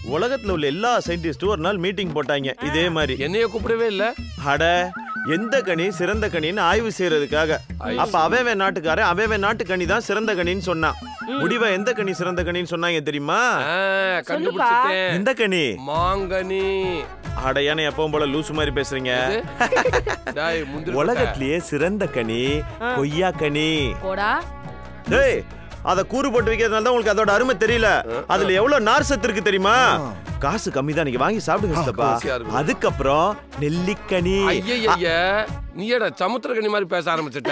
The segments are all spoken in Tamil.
உலகத்துல உள்ள எல்லா சயின்டிஸ்டும் ஒரு நாள் மீட்டிங் போட்டாங்க இதே மாதிரி. என்னைய கூப்பிடவே இல்ல. அட எந்த கனி சிறந்த கனின்னு ஆய்வு செய்யறதுக்காக. அப்ப அவன் நாட்டுக்காரன் அவன் நாட்டு கனி தான் சிறந்த கனின்னு சொன்னான். முடிவா எந்த கனி சிறந்த கனின்னு சொன்னாங்க தெரியுமா? கண்டுபிடிச்சிட்டேன். எந்த கனி? மாங்கனி. அடையான எப்பவும் போல லூசு மாதிரி பேசுறீங்க. உலகத்திலேயே சிறந்த கனி கொய்யா கனி. டேய் அத கூறு போட்டு வைக்கிறதுனால தான் உங்களுக்கு அதோட அருமை தெரியல. அதுல எவ்வளவு நார் சத்து இருக்கு தெரியுமா? காசு கம்மி தான், நீங்க வாங்கி சாப்பிடுங்க சித்தப்பா. அதுக்கப்புறம் நெல்லிக்கனி. ஐயய்ய நீ ஏடா சமுத்திரக்கனி மாதிரி பேச ஆரம்பிச்சிட்ட.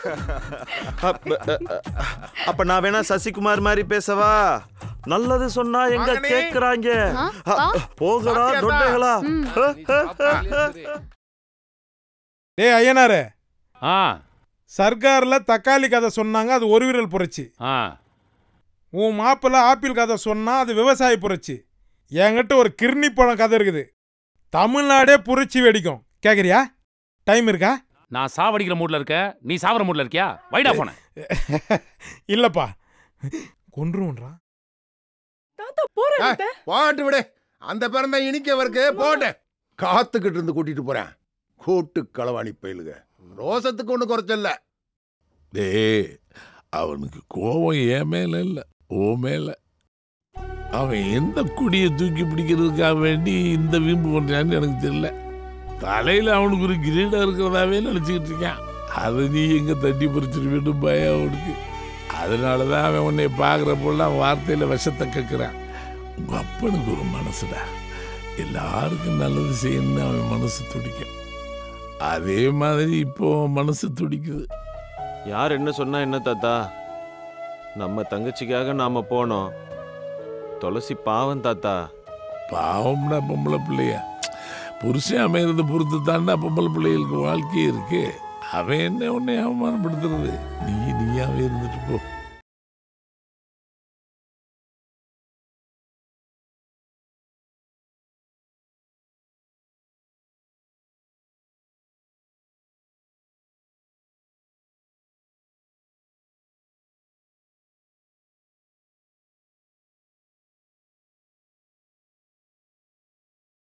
அப்ப நான் வேணா சசிகுமார் மாதிரி பேசவா? நல்லது சொன்னா எங்க கேக்குறாங்க. போகடா தொட்டைகளா. டேய் ஐயனாரே, சர்க்கார்ல தக்காளி கதை சொன்னாங்க, அது ஒரு விரல் புரட்சி. உன் மாப்பிள்ள ஆப்பிள் கதை சொன்னா அது விவசாய புரட்சி. என்கிட்ட ஒரு கிர்னி பழம் கதை இருக்குது, தமிழ்நாடே புரட்சி வெடிக்கும். கேக்குறியா? டைம் இருக்கா? நான் சாவடிக்கிற மூட்ல இருக்க, நீ சாவற மூட்ல இருக்கியா? வைடா போன. இல்லப்பா கொன்றுன்றா. தாத்தா போறேன். போட்டு விடு, அந்த பிறந்த இனிக்கவருக்கு போட்டு காத்துக்கிட்டு இருந்து கூட்டிட்டு போறேன். கூட்டு களவாணி பயிலுங்க. ரோசத்துக்கு ஒண்ணு குறைச்சல்ல. டேய் அவனுக்கு கோபம் என் மேல இல்ல, ஓ மேல. அவன் எந்த குடியை தூக்கி பிடிக்கிறதுக்காக வேண்டி இந்த வீம்பு பண்றான்னு எனக்கு தெரியல. தலையில அவனுக்கு ஒரு கிரீடம் இருக்கிறதாவே நினைச்சுக்கிட்டு இருக்கான். அதை நீ எங்க தட்டி பறிச்சிருவேன்னு பயம் அவனுக்கு. அதனாலதான் அவன் உன்னை பாக்குறப்பெல்லாம் வார்த்தையில விஷத்தை கக்குறான். உங்க அப்பனுக்கு ஒரு மனசுடா, எல்லாருக்கும் நல்லது செய்யணும்னு அவன் மனசு துடிக்கும். அதே மாதிரி இப்போ மனசு துடிக்குது. யார் என்ன சொன்னா என்ன தாத்தா? நம்ம தங்கச்சிக்காக நாம போனோம். துளசி பாவம் தாத்தா. பாவம்னா பொம்பளை பிள்ளையா? புருஷன் அமைகிறது பொறுத்து தாண்டா பொம்பளை பிள்ளைகளுக்கு வாழ்க்கையே இருக்கு. அவன் என்ன உன்னை அவமானப்படுத்துறது? நீயாவே இருந்துட்டு போ.